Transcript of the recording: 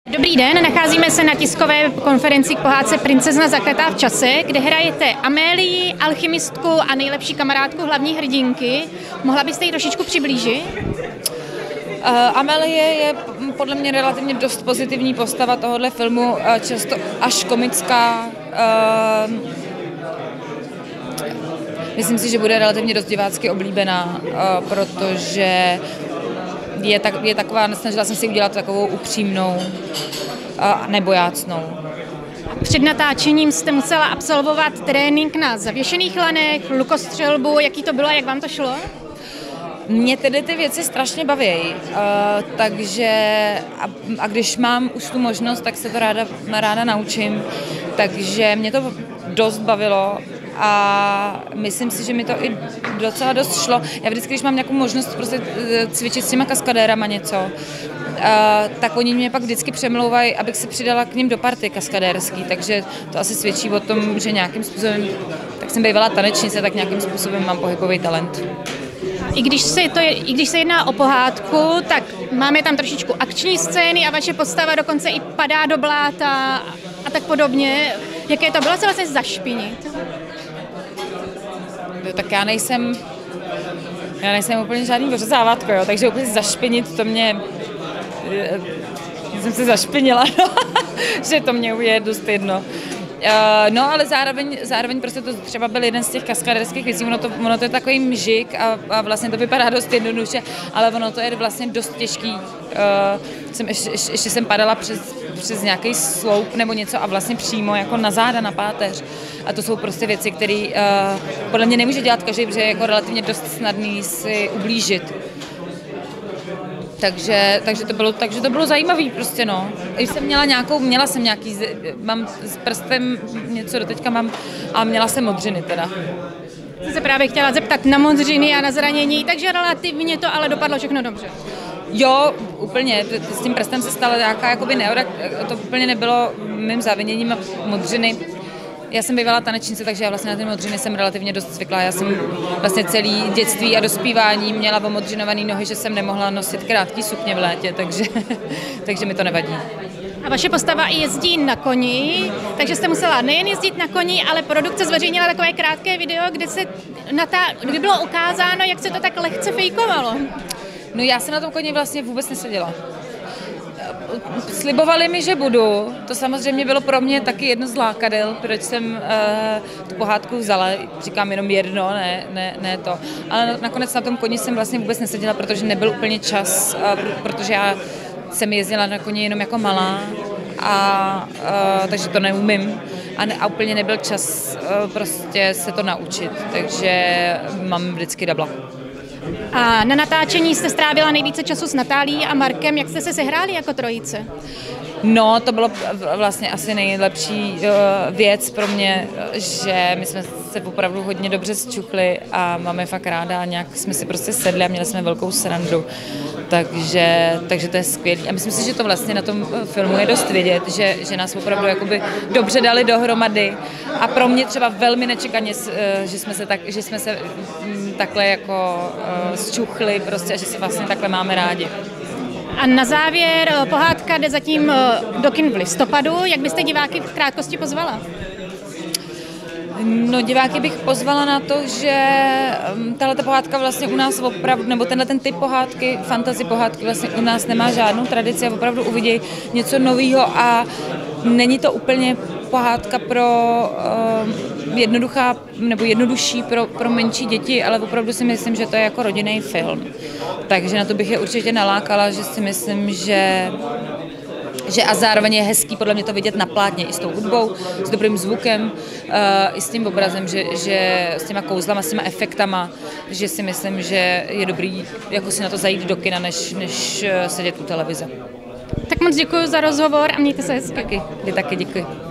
Dobrý den, nacházíme se na tiskové konferenci k pohádce Princezna zakletá v čase, kde hrajete Amélii, alchymistku a nejlepší kamarádku hlavní hrdinky. Mohla byste ji trošičku přiblížit? Amélie je podle mě relativně dost pozitivní postava tohohle filmu, často až komická. Myslím si, že bude relativně dost divácky oblíbená, protože je taková, snažila jsem si udělat takovou upřímnou a nebojácnou. Před natáčením jste musela absolvovat trénink na zavěšených lanech, lukostřelbu. Jaký to bylo a jak vám to šlo? Mě tedy ty věci strašně baví, takže a když mám už tu možnost, tak se to ráda naučím, takže mě to dost bavilo a myslím si, že mi to i docela dost šlo. Já vždycky, když mám nějakou možnost prostě cvičit s těma kaskadérama něco, tak oni mě pak vždycky přemlouvají, abych se přidala k nim do party kaskadérský, takže to asi svědčí o tom, že nějakým způsobem, tak jsem bývala tanečnice, tak nějakým způsobem mám pohybový talent. I když se jedná o pohádku, tak máme tam trošičku akční scény a vaše postava dokonce i padá do bláta a tak podobně. Jaké to bylo se vlastně zašpinit? Tak já nejsem úplně žádný vyřezávátko, jo, takže úplně zašpinit, to mě... jsem se zašpinila, no, že to mě je dost jedno. No, ale zároveň prostě to třeba byl jeden z těch kaskadérských věcí, ono to je takový mžik a vlastně to vypadá dost jednoduše, ale ono to je vlastně dost těžký. Ještě jsem padala přes nějaký sloup nebo něco a vlastně přímo jako na záda, na páteř. A to jsou prostě věci, které podle mě nemůže dělat každý, protože je jako relativně dost snadný si ublížit. Takže to bylo zajímavý prostě, no. Když jsem měla jsem nějaký, mám s prstem něco doteďka mám a měla jsem modřiny teda. Jsem se právě chtěla zeptat na modřiny a na zranění, takže relativně to ale dopadlo všechno dobře. Jo, úplně, s tím prstem se stala nějaká jakoby nehoda, to úplně nebylo mým zaviněním modřiny. Já jsem bývala tanečnice, takže já vlastně na ty modřiny jsem relativně dost zvyklá. Já jsem vlastně celý dětství a dospívání měla omodřinované nohy, že jsem nemohla nosit krátký sukně v létě, takže mi to nevadí. A vaše postava i jezdí na koni, takže jste musela nejen jezdit na koni, ale produkce zveřejnila takové krátké video, kde bylo ukázáno, jak se to tak lehce fejkovalo. No já se na tom koni vlastně vůbec neseděla. Slibovali mi, že budu. To samozřejmě bylo pro mě taky jedno z lákadel, proč jsem tu pohádku vzala. Říkám jenom jedno, ne to. Ale nakonec na tom koni jsem vlastně vůbec neseděla, protože nebyl úplně čas, protože já jsem jezdila na koni jenom jako malá, takže to neumím. A úplně nebyl čas prostě se to naučit, takže mám vždycky dabla. A na natáčení jste strávila nejvíce času s Natálií a Markem. Jak jste se sehráli jako trojice? No, to bylo vlastně asi nejlepší věc pro mě, že my jsme se opravdu hodně dobře zčuchli a máme fakt ráda a nějak jsme si prostě sedli a měli jsme velkou srandu. Takže to je skvělý. A myslím si, že to vlastně na tom filmu je dost vidět, že nás opravdu jakoby dobře dali dohromady. A pro mě třeba velmi nečekaně, že jsme se takhle jako zčuchli prostě a že si vlastně takhle máme rádi. A na závěr, pohádka jde zatím do kin v listopadu. Jak byste diváky v krátkosti pozvala? No, diváky bych pozvala na to, že tahleta pohádka vlastně u nás opravdu, nebo ten typ pohádky, fantasy pohádky vlastně u nás nemá žádnou tradici a opravdu uvidí něco nového a není to úplně pohádka pro jednoduchá nebo jednodušší pro menší děti, ale opravdu si myslím, že to je jako rodinný film. Takže na to bych je určitě nalákala, že si myslím, že a zároveň je hezký podle mě to vidět na plátně i s tou hudbou, s dobrým zvukem, i s tím obrazem, že s těma kouzlama, s těma efektama, že si myslím, že je dobrý jako si na to zajít do kina, než sedět u televize. Tak moc děkuji za rozhovor a mějte se hezky. Vy taky děkuji.